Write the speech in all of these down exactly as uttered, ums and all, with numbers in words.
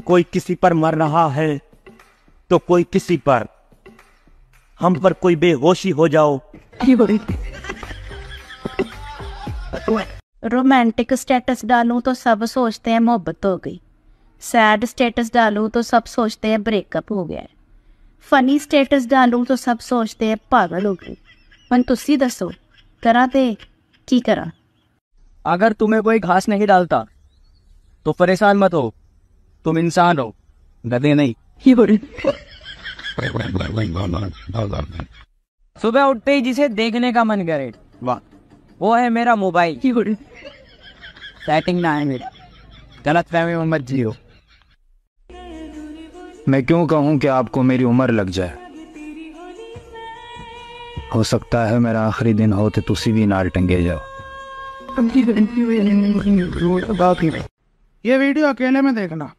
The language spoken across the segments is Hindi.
कोई किसी पर मर रहा है तो कोई किसी पर, हम पर कोई बेहोशी हो जाओ। रोमांटिक स्टेटस डालूं तो सब सोचते हैं मोहब्बत हो गई, सैड स्टेटस डालूं तो सब सोचते हैं ब्रेकअप हो गया है, फनी स्टेटस डालूं तो सब सोचते हैं पागल हो गई। पर तुसी दसो करा ते की करा? अगर तुम्हें कोई घास नहीं डालता तो परेशान मत हो, तुम इंसान हो, गधे नहीं। सुबह उठते ही जिसे देखने का मन करे वाह वो है मेरा मोबाइल। सेटिंग ना है मेरी, गलत फहमी में मत जियो। मैं क्यों कहूँ कि आपको मेरी उम्र लग जाए, हो सकता है मेरा आखिरी दिन हो तो तुसी भी नाल टंगे जाओ। ये वीडियो अकेले में देखना,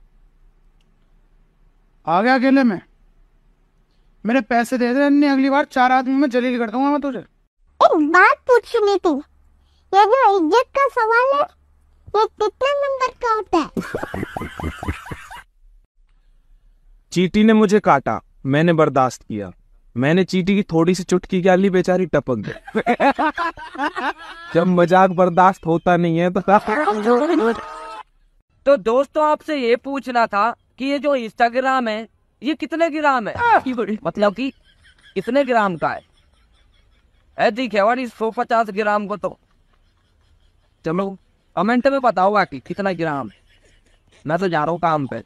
आ गया अकेले में, मेरे पैसे दे दे, नहीं अगली बार चार आदमी में जलील कर दूंगा मैं तुझे। एक बात पूछनी थी, ये जो इज्जत का सवाल है ये कितने नंबर का होता है? चींटी ने मुझे काटा, मैंने बर्दाश्त किया, मैंने चींटी की थोड़ी सी चुटकी क्या ली, बेचारी टपक गई। जब मजाक बर्दाश्त होता नहीं है तो तो दोस्तों आपसे ये पूछना था कि ये जो इंस्टाग्राम है ये कितने ग्राम है, मतलब कि कितने ग्राम का है? ऐसी खेवाड़ी सौ पचास ग्राम को तो चलो कमेंट में बताओगा कि कितना ग्राम है। मैं तो जा रहा हूँ काम पे।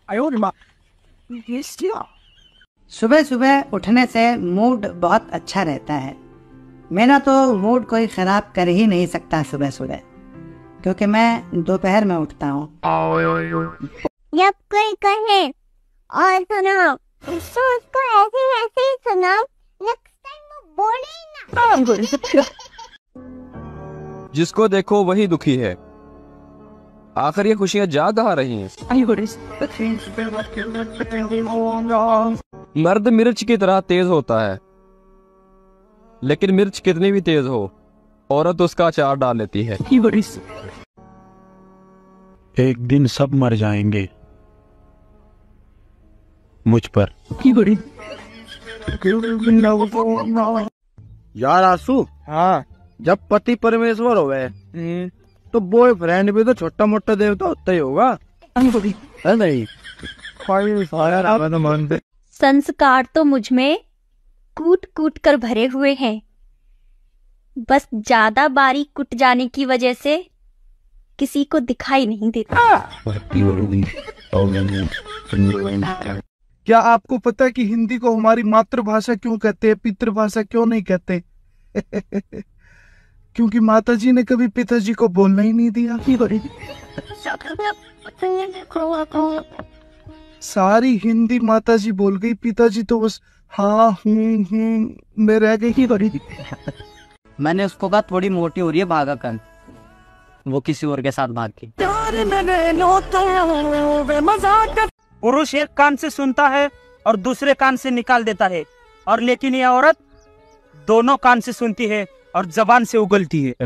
सुबह सुबह उठने से मूड बहुत अच्छा रहता है। मेरा तो मूड कोई ख़राब कर ही नहीं सकता सुबह सुबह, क्योंकि मैं दोपहर में उठता हूँ। जब कोई कहे और सुनो तो उसको ऐसे ऐसे ही सुनाओ, नेक्स्ट टाइम वो बोले ही ना। जिसको देखो वही दुखी है, आखिर ये खुशियां जा कहाँ रही हैं? मर्द मिर्च की तरह तेज होता है, लेकिन मिर्च कितनी भी तेज हो औरत उसका अचार डाल लेती है। एक दिन सब मर जाएंगे मुझ पर। यार आंसू, हाँ, जब पति परमेश्वर होवे तो बॉयफ्रेंड भी तो छोटा मोटा देवता होता ही होगा, है नहीं? संस्कार तो मुझ में कूट कूट कर भरे हुए हैं, बस ज्यादा बारीक कुट जाने की वजह से किसी को दिखाई नहीं देता। क्या आपको पता है कि हिंदी को हमारी मातृभाषा क्यों कहते हैं, पितृभाषा क्यों नहीं कहते? क्योंकि माताजी ने कभी पिताजी को बोलना ही नहीं दिया। सारी हिंदी माताजी बोल गई, पिताजी तो बस हाँ हूँ हूँ में रह गई। मैंने उसको कहा थोड़ी मोटी हो रही है, भागा कर, वो किसी और के साथ भाग गई। पुरुष एक कान से सुनता है और दूसरे कान से निकाल देता है, और लेकिन यह औरत दोनों कान से सुनती है और जबान से उगलती है।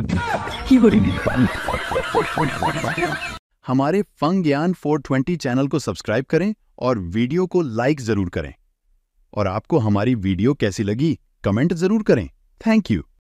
हमारे फंग ज्ञान चार सौ बीस चैनल को सब्सक्राइब करें और वीडियो को लाइक जरूर करें। और आपको हमारी वीडियो कैसी लगी कमेंट जरूर करें। Thank you.